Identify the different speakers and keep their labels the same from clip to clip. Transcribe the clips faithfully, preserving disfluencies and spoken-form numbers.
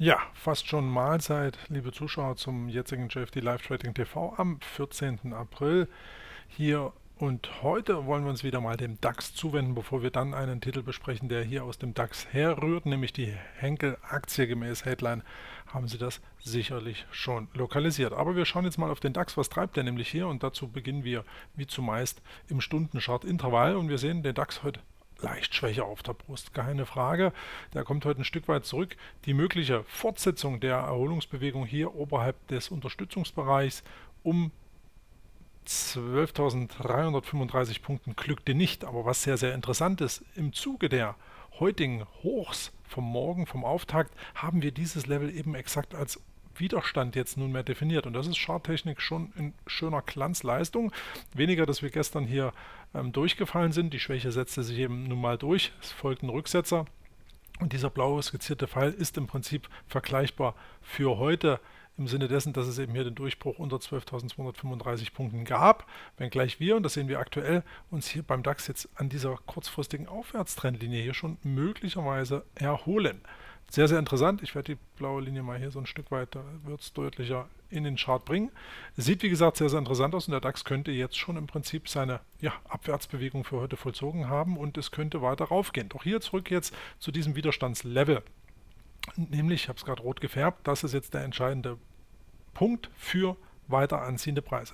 Speaker 1: Ja, fast schon Mahlzeit, liebe Zuschauer, zum jetzigen J F D Live Trading T V am vierzehnten April hier. Und heute wollen wir uns wieder mal dem DAX zuwenden, bevor wir dann einen Titel besprechen, der hier aus dem DAX herrührt, nämlich die Henkel-Aktie. Gemäß Headline haben Sie das sicherlich schon lokalisiert. Aber wir schauen jetzt mal auf den DAX, was treibt der nämlich hier? Und dazu beginnen wir wie zumeist im Stundenchart-Intervall. Und wir sehen den DAX heute leicht schwächer auf der Brust, keine Frage. Der kommt heute ein Stück weit zurück. Die mögliche Fortsetzung der Erholungsbewegung hier oberhalb des Unterstützungsbereichs um zwölftausenddreihundertfünfunddreißig Punkten glückte nicht. Aber was sehr, sehr interessant ist, im Zuge der heutigen Hochs vom Morgen, vom Auftakt, haben wir dieses Level eben exakt als Widerstand jetzt nunmehr definiert. Und das ist Charttechnik schon in schöner Glanzleistung. Weniger, dass wir gestern hier ähm, durchgefallen sind. Die Schwäche setzte sich eben nun mal durch. Es folgten Rücksetzer. Und dieser blaue skizzierte Pfeil ist im Prinzip vergleichbar für heute, im Sinne dessen, dass es eben hier den Durchbruch unter zwölftausendzweihundertfünfunddreißig Punkten gab, wenngleich wir, und das sehen wir aktuell, uns hier beim DAX jetzt an dieser kurzfristigen Aufwärtstrendlinie hier schon möglicherweise erholen. Sehr, sehr interessant. Ich werde die blaue Linie mal hier so ein Stück weiter, wird es deutlicher in den Chart bringen. Sieht wie gesagt sehr, sehr interessant aus und der DAX könnte jetzt schon im Prinzip seine ja, Abwärtsbewegung für heute vollzogen haben und es könnte weiter raufgehen. Doch hier zurück jetzt zu diesem Widerstandslevel. Nämlich, ich habe es gerade rot gefärbt, das ist jetzt der entscheidende Punkt für weiter anziehende Preise.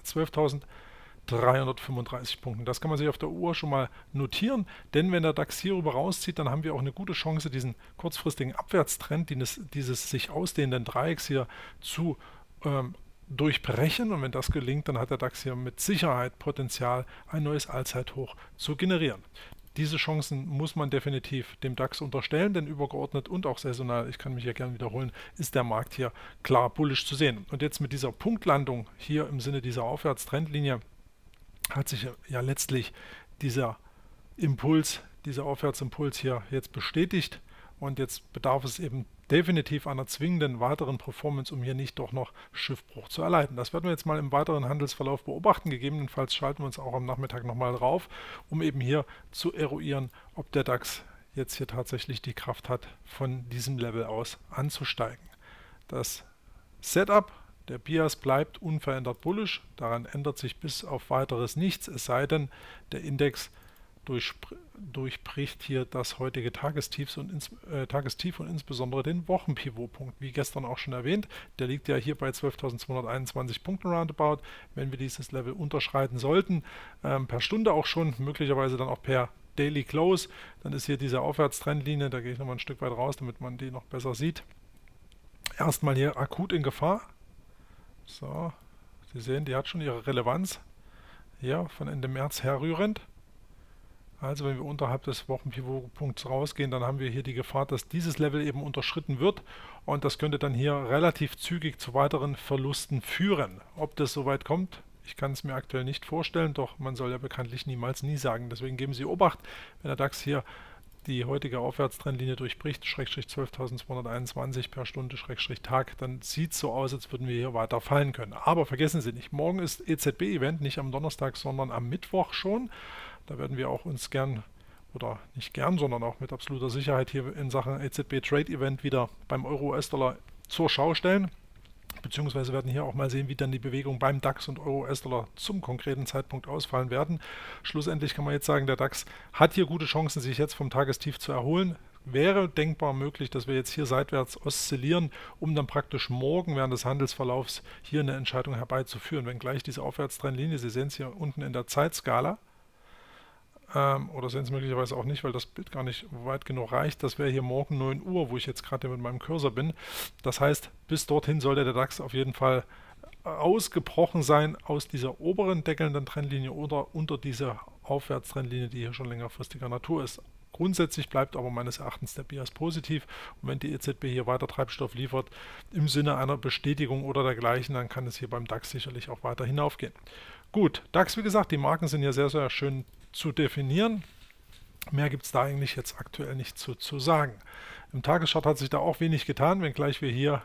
Speaker 1: zwölftausenddreihundertfünfunddreißig Punkte. Das kann man sich auf der Uhr schon mal notieren, denn wenn der DAX hier rüber rauszieht, dann haben wir auch eine gute Chance, diesen kurzfristigen Abwärtstrend, dieses, dieses sich ausdehnenden Dreiecks hier zu ähm, durchbrechen. Und wenn das gelingt, dann hat der DAX hier mit Sicherheit Potenzial, ein neues Allzeithoch zu generieren. Diese Chancen muss man definitiv dem DAX unterstellen, denn übergeordnet und auch saisonal, ich kann mich ja gerne wiederholen, ist der Markt hier klar bullisch zu sehen. Und jetzt mit dieser Punktlandung hier im Sinne dieser Aufwärtstrendlinie hat sich ja letztlich dieser Impuls, dieser Aufwärtsimpuls hier jetzt bestätigt und jetzt bedarf es eben definitiv einer zwingenden weiteren Performance, um hier nicht doch noch Schiffbruch zu erleiden. Das werden wir jetzt mal im weiteren Handelsverlauf beobachten. Gegebenenfalls schalten wir uns auch am Nachmittag nochmal drauf, um eben hier zu eruieren, ob der DAX jetzt hier tatsächlich die Kraft hat, von diesem Level aus anzusteigen. Das Setup, der Bias bleibt unverändert bullisch, daran ändert sich bis auf weiteres nichts, es sei denn, der Index durchbricht hier das heutige Tagestief und, ins, äh, Tagestief und insbesondere den Wochenpivotpunkt. Wie gestern auch schon erwähnt, der liegt ja hier bei zwölftausendzweihunderteinundzwanzig Punkten roundabout. Wenn wir dieses Level unterschreiten sollten, ähm, per Stunde auch schon, möglicherweise dann auch per Daily Close, dann ist hier diese Aufwärtstrendlinie, da gehe ich nochmal ein Stück weit raus, damit man die noch besser sieht, erstmal hier akut in Gefahr. So, Sie sehen, die hat schon ihre Relevanz, hier von Ende März herrührend. Also wenn wir unterhalb des Wochenpivotpunkts rausgehen, dann haben wir hier die Gefahr, dass dieses Level eben unterschritten wird und das könnte dann hier relativ zügig zu weiteren Verlusten führen. Ob das soweit kommt, ich kann es mir aktuell nicht vorstellen, doch man soll ja bekanntlich niemals nie sagen. Deswegen geben Sie Obacht, wenn der DAX hier die heutige Aufwärtstrendlinie durchbricht, Schrägstrich zwölftausendzweihunderteinundzwanzig per Stunde, Schrägstrich Tag, dann sieht es so aus, als würden wir hier weiter fallen können. Aber vergessen Sie nicht, morgen ist E Z B-Event, nicht am Donnerstag, sondern am Mittwoch schon. Da werden wir auch uns gern, oder nicht gern, sondern auch mit absoluter Sicherheit hier in Sachen E Z B Trade Event wieder beim Euro-U S-Dollar zur Schau stellen. Beziehungsweise werden hier auch mal sehen, wie dann die Bewegung beim DAX und Euro-U S-Dollar zum konkreten Zeitpunkt ausfallen werden. Schlussendlich kann man jetzt sagen, der DAX hat hier gute Chancen, sich jetzt vom Tagestief zu erholen. Wäre denkbar möglich, dass wir jetzt hier seitwärts oszillieren, um dann praktisch morgen während des Handelsverlaufs hier eine Entscheidung herbeizuführen. Wenngleich diese Aufwärtstrendlinie, Sie sehen es hier unten in der Zeitskala, Ähm, oder sehen es möglicherweise auch nicht, weil das Bild gar nicht weit genug reicht. Das wäre hier morgen neun Uhr, wo ich jetzt gerade mit meinem Cursor bin. Das heißt, bis dorthin sollte der DAX auf jeden Fall ausgebrochen sein aus dieser oberen deckelnden Trendlinie oder unter dieser Aufwärtstrendlinie, die hier schon längerfristiger Natur ist. Grundsätzlich bleibt aber meines Erachtens der Bias positiv und wenn die E Z B hier weiter Treibstoff liefert im Sinne einer Bestätigung oder dergleichen, dann kann es hier beim DAX sicherlich auch weiter hinaufgehen. Gut, DAX, wie gesagt, die Marken sind hier sehr, sehr schön zu definieren. Mehr gibt es da eigentlich jetzt aktuell nicht zu, zu sagen. Im Tageschart hat sich da auch wenig getan, wenngleich wir hier,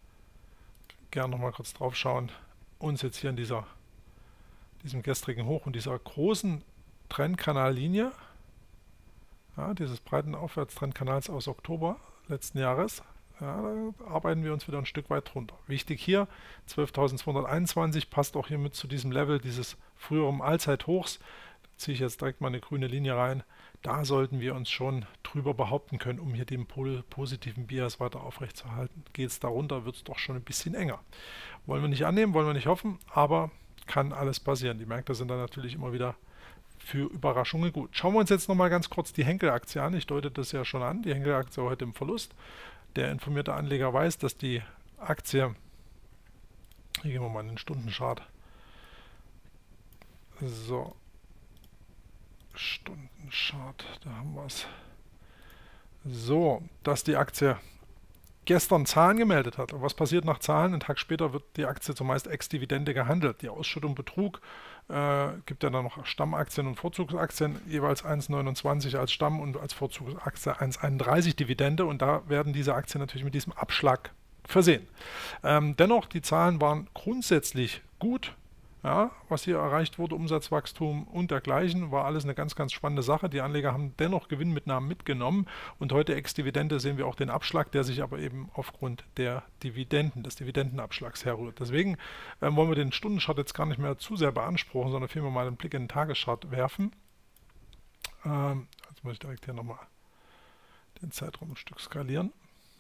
Speaker 1: gerne nochmal kurz drauf schauen, uns jetzt hier in dieser, diesem gestrigen Hoch und dieser großen Trendkanallinie, ja, dieses breiten Aufwärtstrendkanals aus Oktober letzten Jahres, Ja, da arbeiten wir uns wieder ein Stück weit drunter. Wichtig hier, zwölftausendzweihunderteinundzwanzig passt auch hier mit zu diesem Level dieses früheren Allzeithochs. Da ziehe ich jetzt direkt mal eine grüne Linie rein. Da sollten wir uns schon drüber behaupten können, um hier den positiven Bias weiter aufrechtzuerhalten. Geht es darunter, wird es doch schon ein bisschen enger. Wollen wir nicht annehmen, wollen wir nicht hoffen, aber kann alles passieren. Die Märkte sind dann natürlich immer wieder für Überraschungen gut. Schauen wir uns jetzt nochmal ganz kurz die Henkel-Aktie an. Ich deute das ja schon an. Die Henkel-Aktie heute im Verlust. Der informierte Anleger weiß, dass die Aktie, hier gehen wir mal in den Stundenchart, so, Stundenchart, da haben wir es, so, dass die Aktie gestern Zahlen gemeldet hat. Und was passiert nach Zahlen? Einen Tag später wird die Aktie zumeist Ex-Dividende gehandelt. Die Ausschüttung betrug. Äh, gibt ja dann noch Stammaktien und Vorzugsaktien, jeweils eins Komma neunundzwanzig als Stamm und als Vorzugsaktie eins Komma einunddreißig Dividende. Und da werden diese Aktien natürlich mit diesem Abschlag versehen. Ähm, dennoch, die Zahlen waren grundsätzlich gut. Ja, was hier erreicht wurde, Umsatzwachstum und dergleichen, war alles eine ganz, ganz spannende Sache. Die Anleger haben dennoch Gewinnmitnahmen mitgenommen und heute ex-Dividende sehen wir auch den Abschlag, der sich aber eben aufgrund der Dividenden, des Dividendenabschlags herrührt. Deswegen äh, wollen wir den Stundenchart jetzt gar nicht mehr zu sehr beanspruchen, sondern vielmehr mal einen Blick in den Tageschart werfen. Ähm, jetzt muss ich direkt hier nochmal den Zeitraum ein Stück skalieren.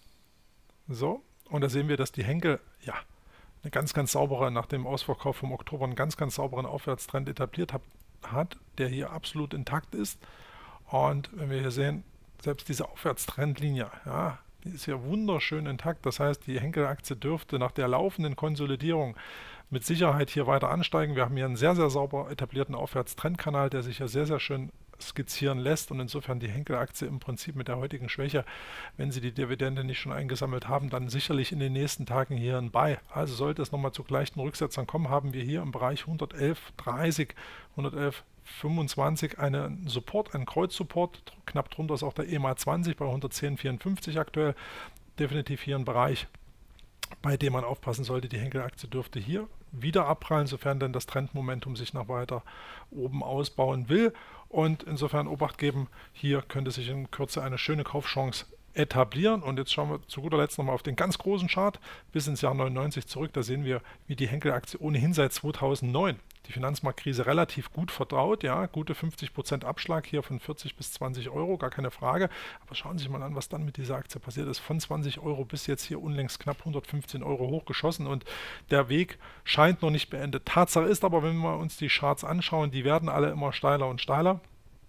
Speaker 1: So, und da sehen wir, dass die Henkel, ja, eine ganz, ganz saubere, nach dem Ausverkauf vom Oktober, einen ganz, ganz sauberen Aufwärtstrend etabliert hat, hat, der hier absolut intakt ist. Und wenn wir hier sehen, selbst diese Aufwärtstrendlinie, ja, die ist hier wunderschön intakt. Das heißt, die Henkel-Aktie dürfte nach der laufenden Konsolidierung mit Sicherheit hier weiter ansteigen. Wir haben hier einen sehr, sehr sauber etablierten Aufwärtstrendkanal, der sich ja sehr, sehr schön skizzieren lässt und insofern die Henkel-Aktie im Prinzip mit der heutigen Schwäche, wenn Sie die Dividende nicht schon eingesammelt haben, dann sicherlich in den nächsten Tagen hier ein Buy. Also sollte es nochmal zu gleichen Rücksetzern kommen, haben wir hier im Bereich hundertelf Komma dreißig, hundertelf Komma fünfundzwanzig einen Support, einen Kreuzsupport, knapp drunter ist auch der E M A zwanzig bei hundertzehn Komma vierundfünfzig aktuell, definitiv hier ein Bereich, bei dem man aufpassen sollte. Die Henkel-Aktie dürfte hier wieder abprallen, sofern denn das Trendmomentum sich noch weiter oben ausbauen will. Und insofern Obacht geben, hier könnte sich in Kürze eine schöne Kaufchance etablieren. Und jetzt schauen wir zu guter Letzt nochmal auf den ganz großen Chart bis ins Jahr neunundneunzig zurück. Da sehen wir, wie die Henkel-Aktie ohnehin seit zweitausendneun die Finanzmarktkrise relativ gut vertraut. Ja, gute fünfzig Prozent Abschlag hier von vierzig bis zwanzig Euro, gar keine Frage. Aber schauen Sie sich mal an, was dann mit dieser Aktie passiert ist. Von zwanzig Euro bis jetzt hier unlängst knapp hundertfünfzehn Euro hochgeschossen und der Weg scheint noch nicht beendet. Tatsache ist aber, wenn wir uns die Charts anschauen, die werden alle immer steiler und steiler.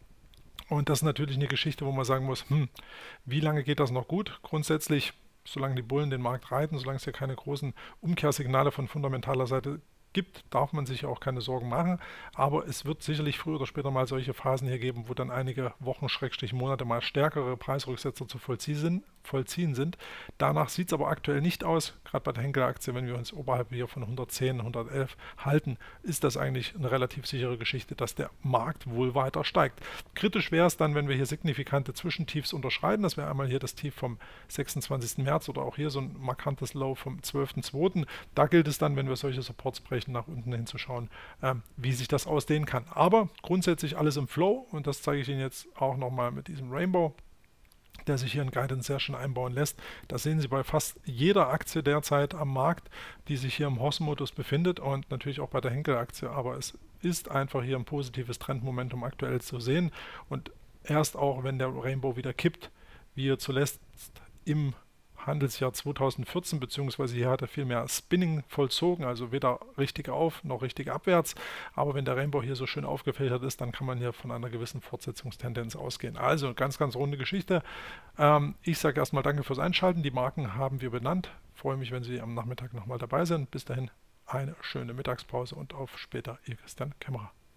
Speaker 1: Und das ist natürlich eine Geschichte, wo man sagen muss, hm, wie lange geht das noch gut? Grundsätzlich, solange die Bullen den Markt reiten, solange es hier keine großen Umkehrsignale von fundamentaler Seite gibt, darf man sich auch keine Sorgen machen, aber es wird sicherlich früher oder später mal solche Phasen hier geben, wo dann einige Wochen, Schrägstrich Monate mal stärkere Preisrücksetzer zu vollziehen sind. vollziehen sind. Danach sieht es aber aktuell nicht aus, gerade bei der Henkel-Aktie, wenn wir uns oberhalb hier von hundertzehn, hundertelf halten, ist das eigentlich eine relativ sichere Geschichte, dass der Markt wohl weiter steigt. Kritisch wäre es dann, wenn wir hier signifikante Zwischentiefs unterschreiten, das wäre einmal hier das Tief vom sechsundzwanzigsten März oder auch hier so ein markantes Low vom zwölften zweiten Da gilt es dann, wenn wir solche Supports brechen, nach unten hinzuschauen, ähm, wie sich das ausdehnen kann. Aber grundsätzlich alles im Flow und das zeige ich Ihnen jetzt auch nochmal mit diesem Rainbow, der sich hier in Guidance sehr schön einbauen lässt. Das sehen Sie bei fast jeder Aktie derzeit am Markt, die sich hier im Horse-Modus befindet und natürlich auch bei der Henkel-Aktie, aber es ist einfach hier ein positives Trendmomentum aktuell zu sehen und erst auch, wenn der Rainbow wieder kippt, wie er zuletzt im Handelsjahr zweitausendvierzehn, beziehungsweise hier hat er viel mehr Spinning vollzogen, also weder richtig auf noch richtig abwärts. Aber wenn der Rainbow hier so schön aufgefiltert ist, dann kann man hier von einer gewissen Fortsetzungstendenz ausgehen. Also ganz, ganz runde Geschichte. Ähm, ich sage erstmal danke fürs Einschalten. Die Marken haben wir benannt. Freue mich, wenn Sie am Nachmittag nochmal dabei sind. Bis dahin eine schöne Mittagspause und auf später. Ihr Christian Kämmerer.